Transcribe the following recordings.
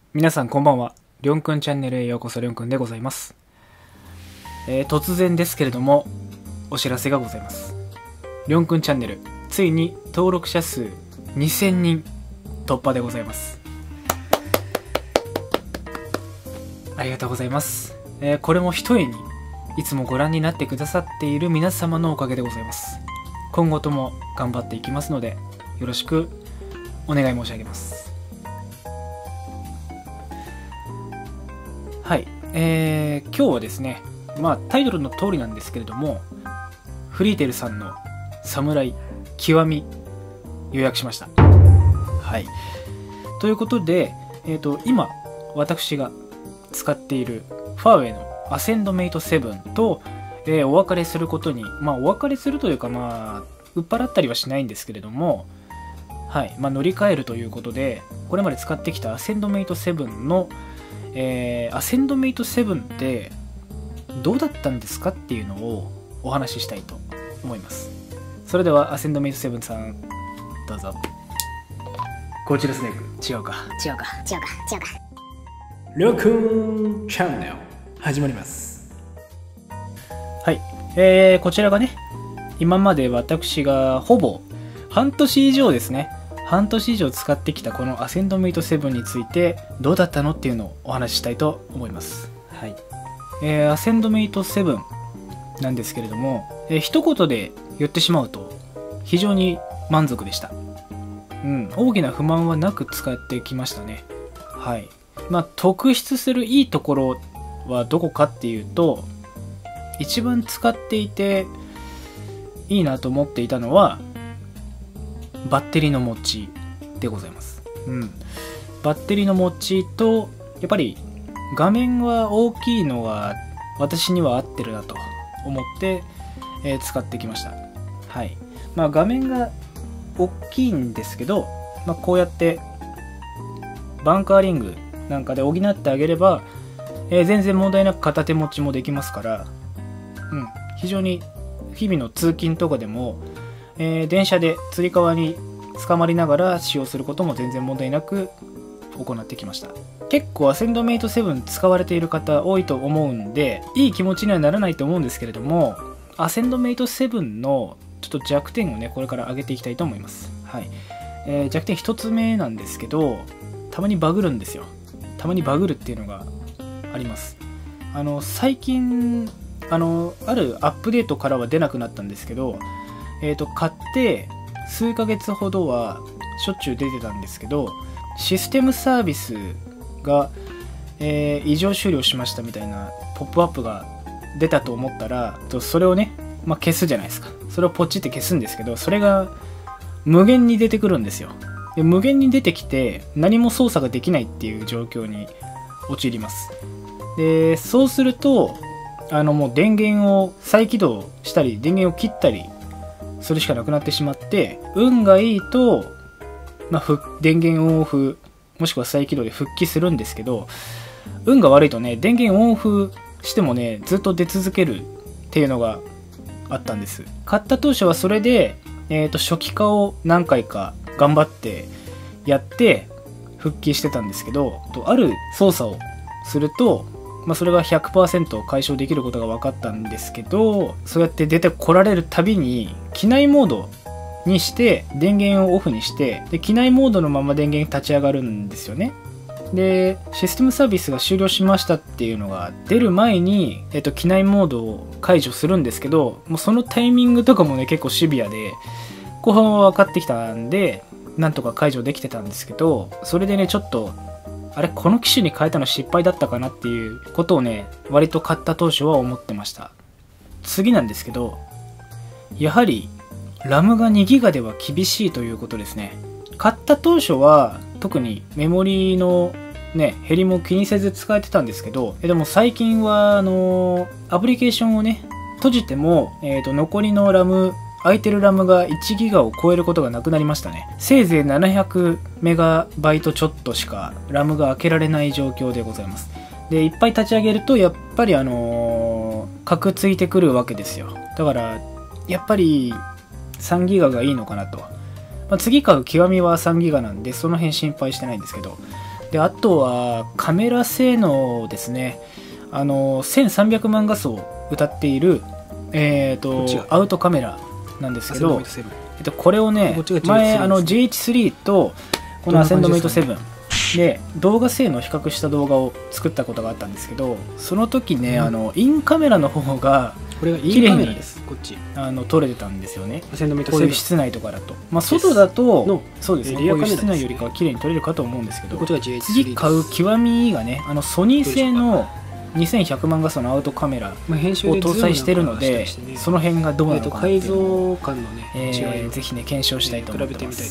皆さんこんばんは。りょんくんチャンネルへようこそ。りょんくんでございます。突然ですけれどもお知らせがございます。りょんくんチャンネルついに登録者数2000人突破でございます。ありがとうございます。これもひとえにいつもご覧になってくださっている皆様のおかげでございます。今後とも頑張っていきますのでよろしくお願い申し上げます。はい、今日はですね、タイトルの通りなんですけれども、フリーテルさんの侍極み予約しました。はい。ということで、今私が使っているファーウェイのアセンドメイト7と、お別れすることに、お別れするというか、売っ払ったりはしないんですけれども、はい、乗り換えるということで、これまで使ってきたアセンドメイト7のアセンドメイト7ってどうだったんですかっていうのをお話ししたいと思います。それではアセンドメイト7さんどうぞ。こちらスネーク。違うかりょうくんチャンネル始まります。はい、こちらがね、今まで私がほぼ半年以上ですね、半年以上使ってきたこのアセンドメイト7についてどうだったのっていうのをお話ししたいと思います。はい。アセンドメイト7なんですけれども、一言で言ってしまうと非常に満足でした。大きな不満はなく使ってきましたね。はい。特筆するいいところはどこかっていうと、一番使っていていいなと思っていたのはバッテリーの持ちでございます。バッテリーの持ちと、やっぱり画面は大きいのが私には合ってるなと思って、使ってきました。はい。画面が大きいんですけど、こうやってバンカーリングなんかで補ってあげれば、全然問題なく片手持ちもできますから、非常に日々の通勤とかでも電車でつり革に捕まりながら使用することも全然問題なく行ってきました。結構アセンドメイト7使われている方多いと思うんで、いい気持ちにはならないと思うんですけれども、アセンドメイト7のちょっと弱点をね、これから上げていきたいと思います。はい。弱点1つ目なんですけど、たまにバグるんですよ。たまにバグるっていうのがあります。最近あるアップデートからは出なくなったんですけど、買って数ヶ月ほどはしょっちゅう出てたんですけど、システムサービスが、異常終了しましたみたいなポップアップが出たと思ったら、それをね、消すじゃないですか。それをポチって消すんですけど、それが無限に出てくるんですよ。で、無限に出てきて何も操作ができないっていう状況に陥ります。で、そうするともう電源を再起動したり電源を切ったりそれしかなくなってしまって、運がいいと、電源オンオフもしくは再起動で復帰するんですけど、運が悪いとね、電源オンオフしてもね、ずっと出続けるっていうのがあったんです。買った当初はそれで、初期化を何回か頑張ってやって復帰してたんですけど、ある操作をすると、それが 100% 解消できることが分かったんですけど、そうやって出てこられるたびに機内モードにして電源をオフにして、で機内モードのまま電源立ち上がるんですよね。で、システムサービスが終了しましたっていうのが出る前に、機内モードを解除するんですけど、もうそのタイミングとかもね、結構シビアで、後半は分かってきたんでなんとか解除できてたんですけど、それでね、ちょっとあれ、この機種に変えたの失敗だったかなっていうことをね、割と買った当初は思ってました。次なんですけど、やはりラムが 2GB では厳しいということですね。買った当初は特にメモリのね、減りも気にせず使えてたんですけど、でも最近はアプリケーションをね閉じても、残りのラム、空いてるラムが 1GB を超えることがなくなりましたね。せいぜい 700MB ちょっとしかラムが開けられない状況でございます。で、いっぱい立ち上げるとやっぱりカクついてくるわけですよ。だからやっぱり 3GB がいいのかなと。次買う極みは 3GB なんでその辺心配してないんですけど、 で、あとはカメラ性能ですね。1300万画素を歌っている、アウトカメラなんですけど、これをね、前GH3 とこのアセンドメイト7で動画性能を比較した動画を作ったことがあったんですけど、その時ね、インカメラの方が綺麗に撮れてたんですよね。こういう室内とかだと、外だとそうですね、こういう室内よりかは綺麗に撮れるかと思うんですけど、次買う極みがね、ソニー製の2100万画素のアウトカメラを搭載しているので、その辺がどうなのかなっていうのをぜひね検証したいと思ってます。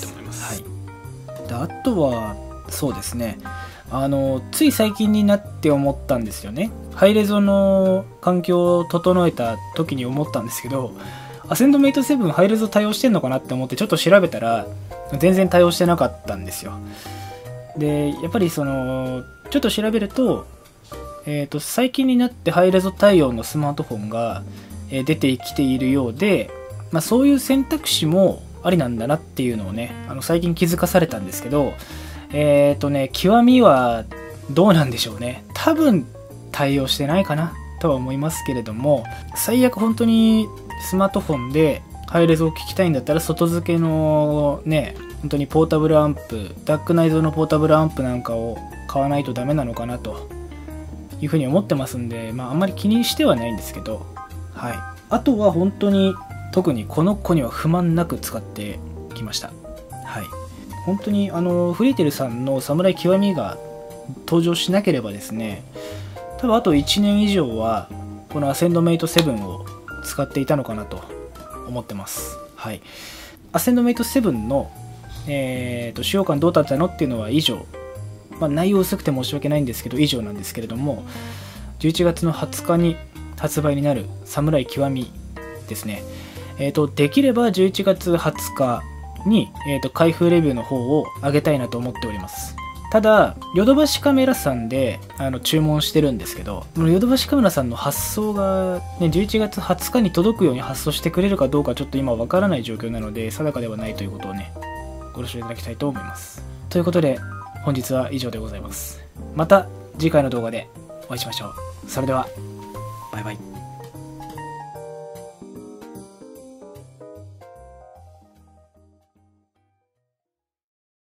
あとはそうですね、つい最近になって思ったんですよね。ハイレゾの環境を整えた時に思ったんですけど、アセンドメイト7ハイレゾ対応してんのかなって思ってちょっと調べたら全然対応してなかったんですよ。でやっぱりちょっと調べると、最近になってハイレゾ対応のスマートフォンが出てきているようで、そういう選択肢もありなんだなっていうのをね、最近気づかされたんですけど、極みはどうなんでしょうね。多分対応してないかなとは思いますけれども、最悪本当にスマートフォンでハイレゾを聞きたいんだったら外付けのね、本当にポータブルアンプ、ダック内蔵のポータブルアンプなんかを買わないとダメなのかなというふうに思ってますんで、あんまり気にしてはないんですけど、はい。あとは本当に特にこの子には不満なく使ってきました。はい。本当にフリーテルさんのサムライ極みが登場しなければですね、多分あと1年以上はこのアセンドメイト7を使っていたのかなと思ってます。はい。アセンドメイト7の、使用感どうだったのっていうのは以上、内容薄くて申し訳ないんですけど以上なんですけれども、11月の20日に発売になるサムライ極みですね。できれば11月20日に、開封レビューの方を上げたいなと思っております。ただヨドバシカメラさんで注文してるんですけど、ヨドバシカメラさんの発送が、11月20日に届くように発送してくれるかどうかちょっと今わからない状況なので定かではないということをねご了承いただきたいと思います。ということで本日は以上でございます。また次回の動画でお会いしましょう。それではバイバイ。